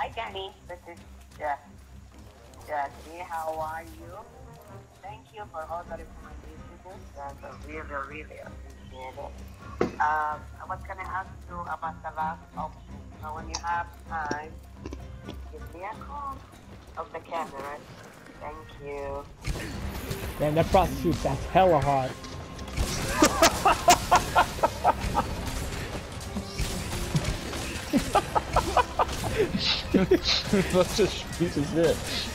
Hi, Danny. This is Jeff. Jesse, how are you? Thank you for all the recommendations. I really, really appreciate it. I was gonna ask you about the last option. So when you have time, give me a call of the camera. Thank you. Man, that prostitute sounds hella hot. That's just piece of shit.